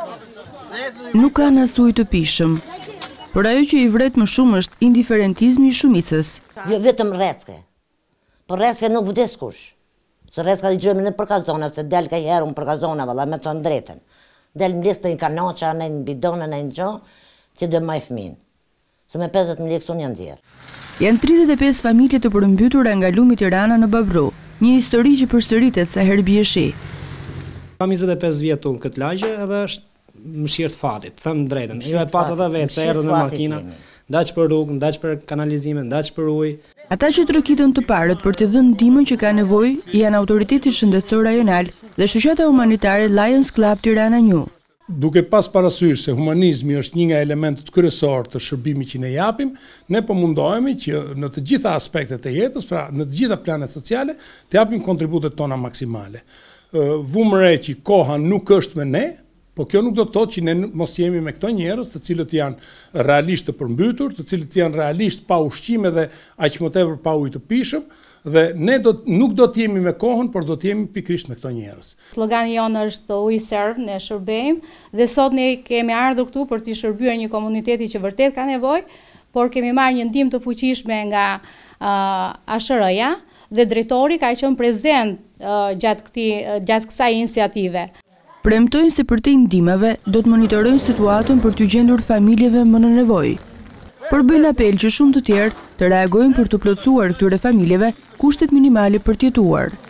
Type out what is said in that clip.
Nuk kanë as ujë të pishëm, por ajo që i vret më shumë është indiferentizmi i shumicës. Jo vetëm rrecke, por rrecke nuk vdes kush. Se rrecka i gjëmë në përkazona, se del ka herë unë përkazona, valla me të ndretën. Del më listë në kanoqa, në në bidona, në në gjo, që dhe maj fmin. Se me 50.000 lekë unë janë djerë. Janë 35 familje të përmbytura nga lumi Tirana në Babru, një histori që përsëritet sa herë bie shi. Kam 25 vjetë unë këtë lagje edhe është mëshirë të fatit, thëmë drejtën. Jo e patë edhe vetë, se erdhën me makina, ndaq për rrugë, ndaq për kanalizime, ndaq për ujë. Ata që trokitën të parët për të dhënë ndihmën që ka nevojë janë autoriteti shëndetësor rajonal dhe shoqata humanitare Lions Club Tirana New. Duke pas parasysh se humanizmi është një nga elementët kryesor të shërbimit që ne japim, ne po mundohemi që në të gjitha aspektet e jetës, pra në të gjitha planet sociale, të japim kontributet tona maksimale. Vumë re që koha nuk është me ne, po kjo nuk do të thotë që ne mos jemi me këto njerëz të cilët janë realisht të përmbytur, të cilët janë realisht pa ushqime dhe aq më tepër pa ujë të pishëm, dhe ne nuk do të jemi me kohën, por do të jemi pikërisht me këto njerëz. Slogani jonë është We Serve, ne shërbejmë, dhe sot ne kemi ardhur këtu për të shërbyer një komuniteti që vërtet ka nevojë, por kemi marrë një ndihmë të fuqishme nga ASHR-ja dhe drejtori ka qenë prezent gjatë kësaj iniciative. Premtojnë se për te ndihmave do të monitorojnë situatën për të gjendur familjeve më në nevojë. Por bëjnë apel që shumë të tjerë të reagojnë për të plotësuar këtyre familjeve kushtet minimale për të jetuar.